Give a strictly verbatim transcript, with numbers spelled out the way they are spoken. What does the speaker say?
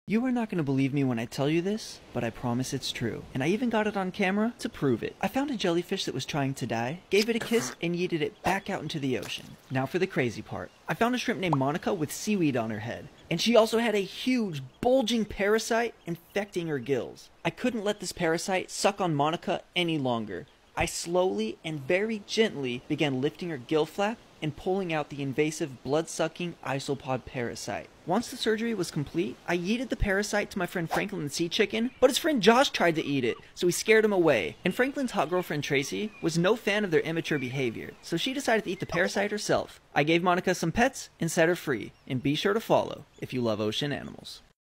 You are not going to believe me when I tell you this, but I promise it's true. And I even got it on camera to prove it. I found a jellyfish that was trying to die, gave it a kiss, and yeeted it back out into the ocean. Now for the crazy part. I found a shrimp named Monica with seaweed on her head. And she also had a huge, bulging parasite infecting her gills. I couldn't let this parasite suck on Monica any longer. I slowly and very gently began lifting her gill flap and pulling out the invasive blood-sucking isopod parasite. Once the surgery was complete, I yeeted the parasite to my friend Franklin the sea chicken, but his friend Josh tried to eat it, so we scared him away. And Franklin's hot girlfriend Tracy was no fan of their immature behavior, so she decided to eat the parasite herself. I gave Monica some pets and set her free, and be sure to follow if you love ocean animals.